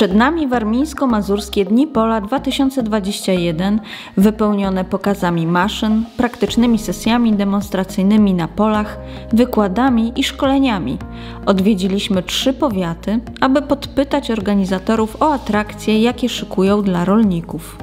Przed nami Warmińsko-Mazurskie Dni Pola 2021, wypełnione pokazami maszyn, praktycznymi sesjami demonstracyjnymi na polach, wykładami i szkoleniami. Odwiedziliśmy 3 powiaty, aby podpytać organizatorów o atrakcje, jakie szykują dla rolników.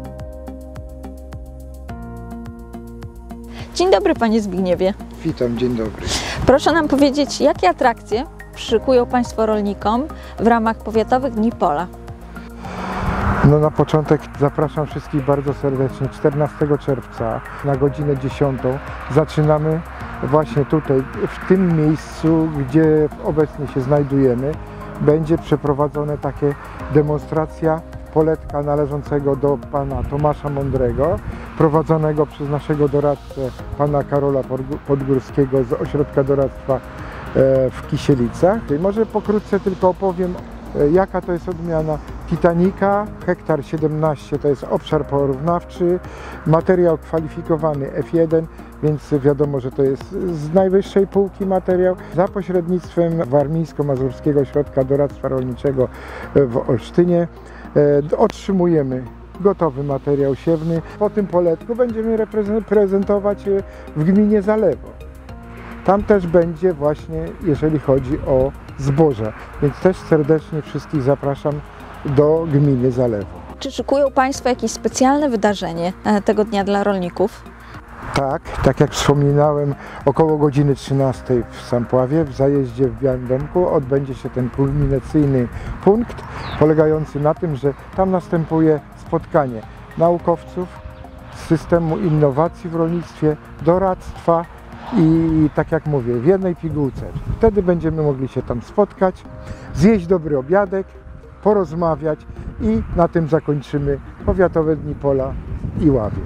Dzień dobry, panie Zbigniewie. Witam, dzień dobry. Proszę nam powiedzieć, jakie atrakcje szykują państwo rolnikom w ramach Powiatowych Dni Pola? No na początek zapraszam wszystkich bardzo serdecznie. 14 czerwca na godzinę 10 zaczynamy właśnie tutaj, w tym miejscu, gdzie obecnie się znajdujemy. Będzie przeprowadzona taka demonstracja poletka należącego do pana Tomasza Mądrego, prowadzonego przez naszego doradcę, pana Karola Podgórskiego z Ośrodka Doradztwa w Kisielicach. Może pokrótce tylko opowiem, jaka to jest odmiana Titanica. Hektar 17 to jest obszar porównawczy, materiał kwalifikowany F1, więc wiadomo, że to jest z najwyższej półki materiał. Za pośrednictwem Warmińsko-Mazurskiego Ośrodka Doradztwa Rolniczego w Olsztynie otrzymujemy gotowy materiał siewny. Po tym poletku będziemy prezentować w gminie Zalewo. Tam też będzie właśnie, jeżeli chodzi o zboża, więc też serdecznie wszystkich zapraszam do gminy Zalewo. Czy szykują państwo jakieś specjalne wydarzenie tego dnia dla rolników? Tak jak wspominałem, około godziny 13 w Sampławie, w zajeździe w Białym Domku odbędzie się ten kulminacyjny punkt, polegający na tym, że tam następuje spotkanie naukowców z systemu innowacji w rolnictwie, doradztwa i tak jak mówię, w jednej pigułce. Wtedy będziemy mogli się tam spotkać, zjeść dobry obiadek, porozmawiać i na tym zakończymy Powiatowe Dni Pola i Ławie.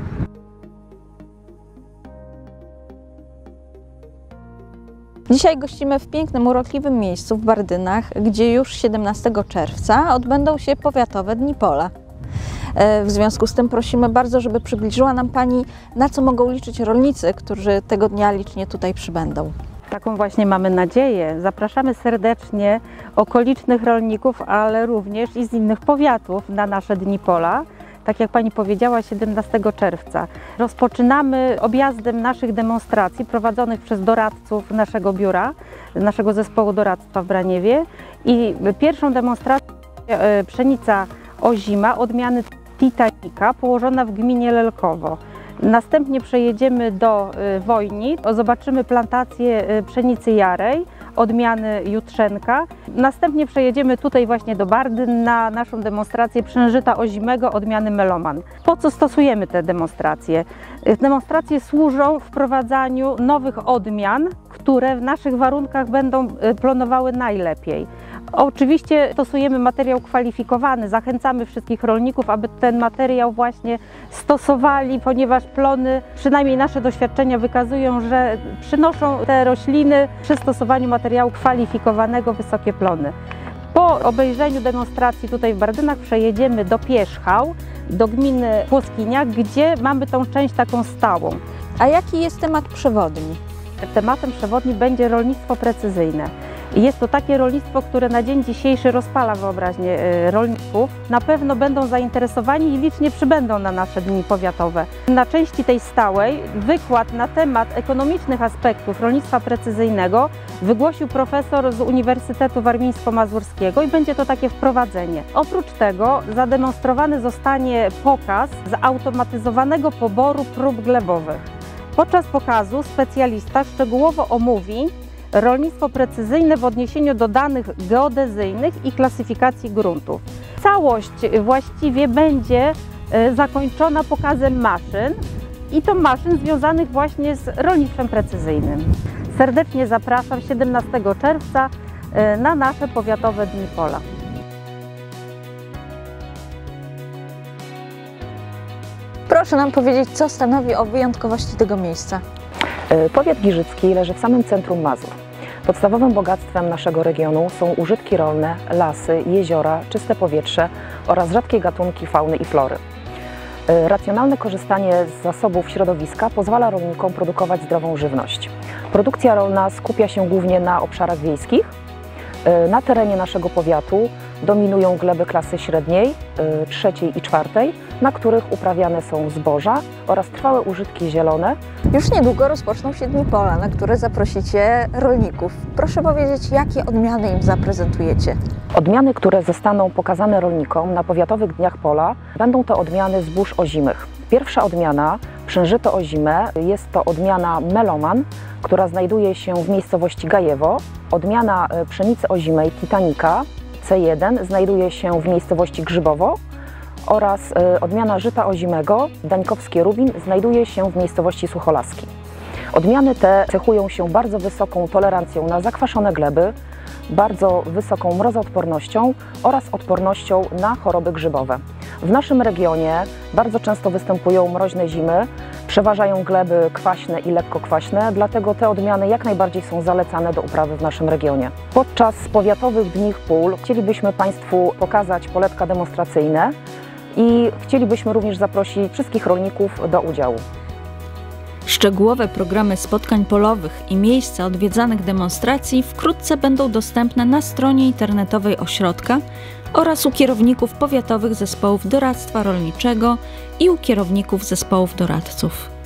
Dzisiaj gościmy w pięknym, urokliwym miejscu w Bardynach, gdzie już 17 czerwca odbędą się Powiatowe Dni Pola. W związku z tym prosimy bardzo, żeby przybliżyła nam Pani, na co mogą liczyć rolnicy, którzy tego dnia licznie tutaj przybędą. Taką właśnie mamy nadzieję. Zapraszamy serdecznie okolicznych rolników, ale również i z innych powiatów na nasze Dni Pola. Tak jak Pani powiedziała, 17 czerwca. Rozpoczynamy objazdem naszych demonstracji prowadzonych przez doradców naszego biura, naszego zespołu doradztwa w Braniewie. I pierwszą demonstracją pszenica ozima odmiany Titanica położona w gminie Lelkowo. Następnie przejedziemy do Wojni, zobaczymy plantację pszenicy jarej odmiany Jutrzenka. Następnie przejedziemy tutaj właśnie do Bardyn na naszą demonstrację pszeniżyta ozimego odmiany Meloman. Po co stosujemy te demonstracje? Demonstracje służą wprowadzaniu nowych odmian, które w naszych warunkach będą plonowały najlepiej. Oczywiście stosujemy materiał kwalifikowany, zachęcamy wszystkich rolników, aby ten materiał właśnie stosowali, ponieważ plony, przynajmniej nasze doświadczenia wykazują, że przynoszą te rośliny przy stosowaniu materiału kwalifikowanego wysokie plony. Po obejrzeniu demonstracji tutaj w Bardynach przejedziemy do Pierzchał, do gminy Płoskinia, gdzie mamy tą część taką stałą. A jaki jest temat przewodni? Tematem przewodnim będzie rolnictwo precyzyjne. Jest to takie rolnictwo, które na dzień dzisiejszy rozpala wyobraźnię rolników. Na pewno będą zainteresowani i licznie przybędą na nasze dni powiatowe. Na części tej stałej wykład na temat ekonomicznych aspektów rolnictwa precyzyjnego wygłosił profesor z Uniwersytetu Warmińsko-Mazurskiego i będzie to takie wprowadzenie. Oprócz tego zademonstrowany zostanie pokaz zautomatyzowanego poboru prób glebowych. Podczas pokazu specjalista szczegółowo omówi rolnictwo precyzyjne w odniesieniu do danych geodezyjnych i klasyfikacji gruntów. Całość właściwie będzie zakończona pokazem maszyn i to maszyn związanych właśnie z rolnictwem precyzyjnym. Serdecznie zapraszam 17 czerwca na nasze Powiatowe Dni Pola. Proszę nam powiedzieć, co stanowi o wyjątkowości tego miejsca. Powiat giżycki leży w samym centrum Mazur. Podstawowym bogactwem naszego regionu są użytki rolne, lasy, jeziora, czyste powietrze oraz rzadkie gatunki fauny i flory. Racjonalne korzystanie z zasobów środowiska pozwala rolnikom produkować zdrową żywność. Produkcja rolna skupia się głównie na obszarach wiejskich. Na terenie naszego powiatu dominują gleby klasy średniej, trzeciej i czwartej, na których uprawiane są zboża oraz trwałe użytki zielone. Już niedługo rozpoczną się Dni Pola, na które zaprosicie rolników. Proszę powiedzieć, jakie odmiany im zaprezentujecie? Odmiany, które zostaną pokazane rolnikom na Powiatowych Dniach Pola, będą to odmiany zbóż ozimych. Pierwsza odmiana, przężyto ozime, jest to odmiana Meloman, która znajduje się w miejscowości Gajewo. Odmiana pszenicy ozimej Titanica C1 znajduje się w miejscowości Grzybowo oraz odmiana żyta ozimego Dańkowskie Rubin znajduje się w miejscowości Sucholaski. Odmiany te cechują się bardzo wysoką tolerancją na zakwaszone gleby, bardzo wysoką mrozoodpornością oraz odpornością na choroby grzybowe. W naszym regionie bardzo często występują mroźne zimy, przeważają gleby kwaśne i lekko kwaśne, dlatego te odmiany jak najbardziej są zalecane do uprawy w naszym regionie. Podczas Powiatowych Dni Pól chcielibyśmy Państwu pokazać poletka demonstracyjne i chcielibyśmy również zaprosić wszystkich rolników do udziału. Szczegółowe programy spotkań polowych i miejsca odwiedzanych demonstracji wkrótce będą dostępne na stronie internetowej ośrodka oraz u kierowników powiatowych zespołów doradztwa rolniczego i u kierowników zespołów doradców.